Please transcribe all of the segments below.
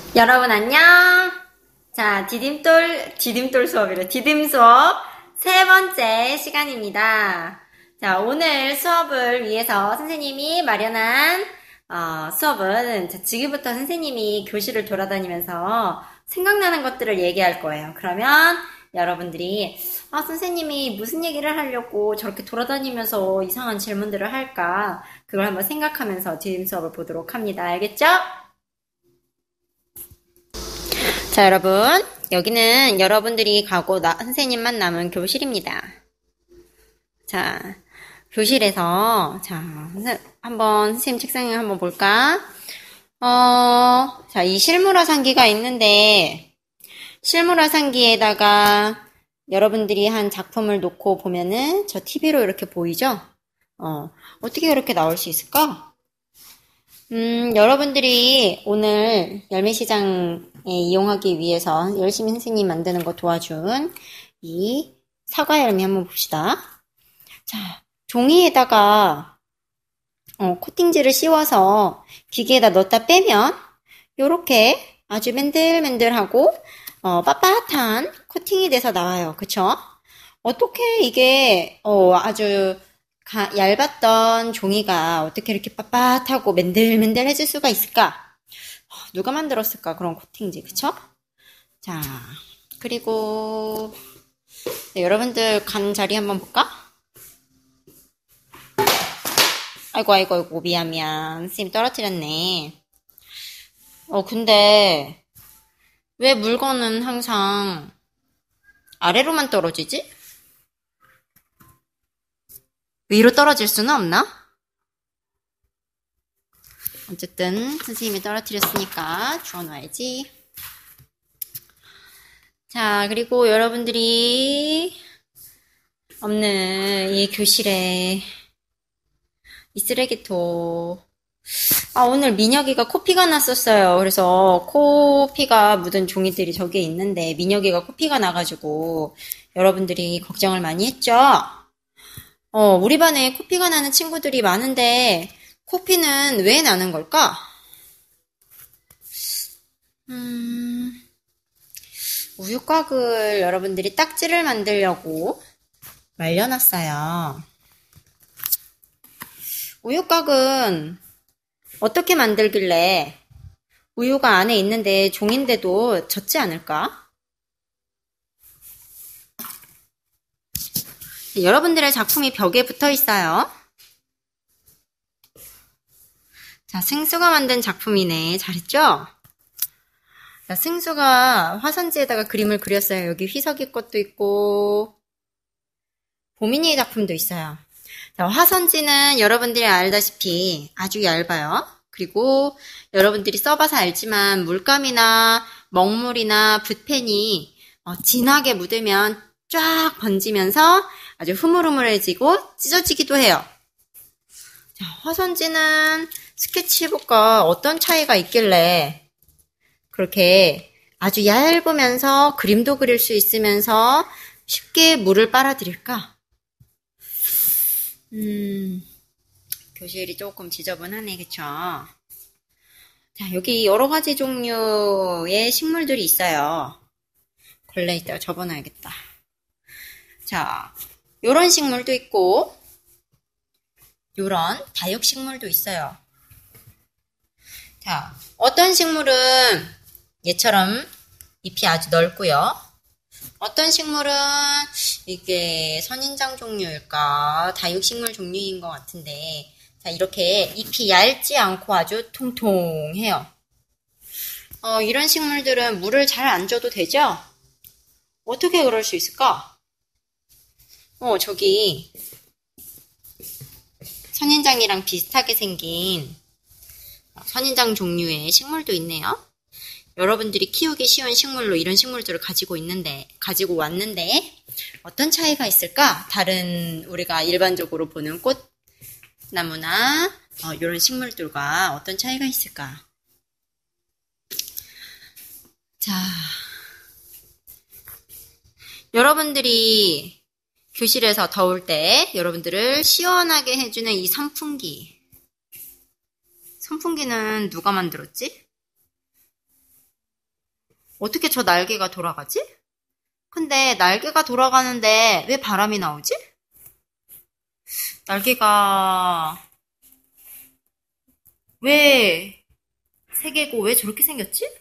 여러분 안녕. 자, 디딤돌 수업이래. 디딤 수업 세 번째 시간입니다. 자, 오늘 수업을 위해서 선생님이 마련한 수업은 지금부터 선생님이 교실을 돌아다니면서 생각나는 것들을 얘기할 거예요. 그러면 여러분들이 선생님이 무슨 얘기를 하려고 저렇게 돌아다니면서 이상한 질문들을 할까? 그걸 한번 생각하면서 디딤 수업을 보도록 합니다. 알겠죠? 자, 여러분. 여기는 여러분들이 가고 선생님만 남은 교실입니다. 자, 교실에서, 한번 선생님 책상에 한번 볼까? 자, 이 실물화상기가 있는데, 실물화상기에다가 여러분들이 한 작품을 놓고 보면은 저 TV로 이렇게 보이죠? 어떻게 이렇게 나올 수 있을까? 여러분들이 오늘 열매시장에 이용하기 위해서 열심히 선생님 만드는 거 도와준 이 사과 열매 한번 봅시다. 자, 종이에다가 코팅지를 씌워서 기계에다 넣었다 빼면 요렇게 아주 맨들맨들하고 빳빳한 코팅이 돼서 나와요. 그쵸? 어떻게 이게 아주 얇았던 종이가 어떻게 이렇게 빳빳하고 맨들맨들해질 수가 있을까? 누가 만들었을까? 그런 코팅지, 그쵸? 자, 그리고 네, 여러분들 간 자리 한번 볼까? 아이고, 미안. 선생님 떨어뜨렸네. 근데 왜 물건은 항상 아래로만 떨어지지? 위로 떨어질 수는 없나? 어쨌든 선생님이 떨어뜨렸으니까 주워놔야지. 자, 그리고 여러분들이 없는 이 교실에 이 쓰레기통. 오늘 민혁이가 코피가 났었어요. 그래서 코피가 묻은 종이들이 저기에 있는데 민혁이가 코피가 나가지고 여러분들이 걱정을 많이 했죠? 우리 반에 코피가 나는 친구들이 많은데, 코피는 왜 나는 걸까? 우유곽을 여러분들이 딱지를 만들려고 말려놨어요. 우유곽은 어떻게 만들길래 우유가 안에 있는데 종인데도 젖지 않을까? 여러분들의 작품이 벽에 붙어 있어요. 자, 승수가 만든 작품이네. 잘했죠? 자, 승수가 화선지에다가 그림을 그렸어요. 여기 휘석이 것도 있고, 보민이의 작품도 있어요. 자, 화선지는 여러분들이 알다시피 아주 얇아요. 그리고 여러분들이 써봐서 알지만 물감이나 먹물이나 붓펜이 진하게 묻으면 쫙 번지면서 아주 흐물흐물해지고 찢어지기도 해요. 자, 화선지는 스케치북과 어떤 차이가 있길래 그렇게 아주 얇으면서 그림도 그릴 수 있으면서 쉽게 물을 빨아들일까? 교실이 조금 지저분하네, 그쵸? 자, 여기 여러 가지 종류의 식물들이 있어요. 걸레 있다가 접어놔야겠다. 자, 요런 식물도 있고, 요런 다육식물도 있어요. 자, 어떤 식물은 얘처럼 잎이 아주 넓고요. 어떤 식물은 이게 선인장 종류일까, 다육식물 종류인 것 같은데, 자, 이렇게 잎이 얇지 않고 아주 통통해요. 이런 식물들은 물을 잘 안 줘도 되죠? 어떻게 그럴 수 있을까? 저기 선인장이랑 비슷하게 생긴 선인장 종류의 식물도 있네요. 여러분들이 키우기 쉬운 식물로 이런 식물들을 가지고 왔는데 어떤 차이가 있을까? 다른 우리가 일반적으로 보는 꽃나무나 이런 식물들과 어떤 차이가 있을까? 자, 여러분들이 교실에서 더울 때 여러분들을 시원하게 해주는 이 선풍기는 누가 만들었지? 어떻게 저 날개가 돌아가지? 근데 날개가 돌아가는데 왜 바람이 나오지? 날개가 왜 세 개고 왜 저렇게 생겼지?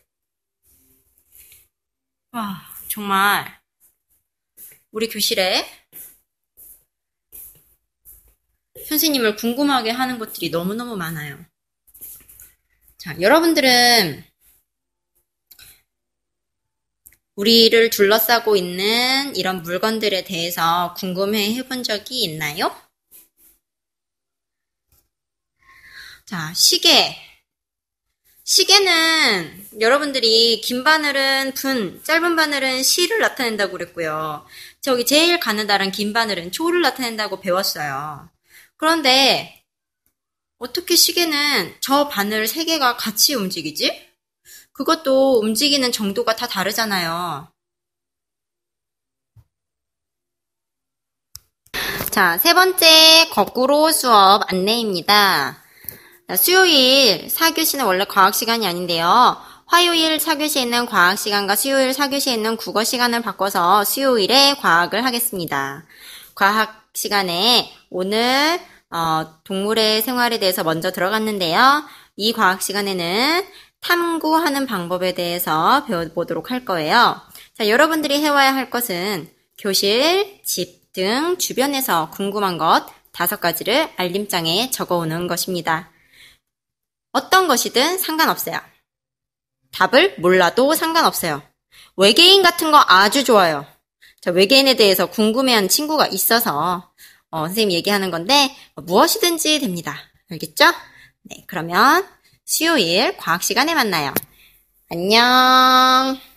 와, 정말 우리 교실에 선생님을 궁금하게 하는 것들이 너무너무 많아요. 자, 여러분들은 우리를 둘러싸고 있는 이런 물건들에 대해서 궁금해 해본 적이 있나요? 자, 시계. 시계는 여러분들이 긴 바늘은 분, 짧은 바늘은 시를 나타낸다고 그랬고요. 저기 제일 가느다란 긴 바늘은 초를 나타낸다고 배웠어요. 그런데 어떻게 시계는 저 바늘 3개가 같이 움직이지? 그것도 움직이는 정도가 다 다르잖아요. 자, 3번째 거꾸로 수업 안내입니다. 수요일 4교시는 원래 과학시간이 아닌데요. 화요일 4교시에 있는 과학시간과 수요일 4교시에 있는 국어시간을 바꿔서 수요일에 과학을 하겠습니다. 과학시간에 오늘 동물의 생활에 대해서 먼저 들어갔는데요. 이 과학시간에는 탐구하는 방법에 대해서 배워보도록 할 거예요. 자, 여러분들이 해와야 할 것은 교실, 집 등 주변에서 궁금한 것 5가지를 알림장에 적어오는 것입니다. 어떤 것이든 상관없어요. 답을 몰라도 상관없어요. 외계인 같은 거 아주 좋아요. 자, 외계인에 대해서 궁금해하는 친구가 있어서 선생님이 얘기하는 건데 무엇이든지 됩니다. 알겠죠? 네, 그러면 수요일 과학 시간에 만나요. 안녕.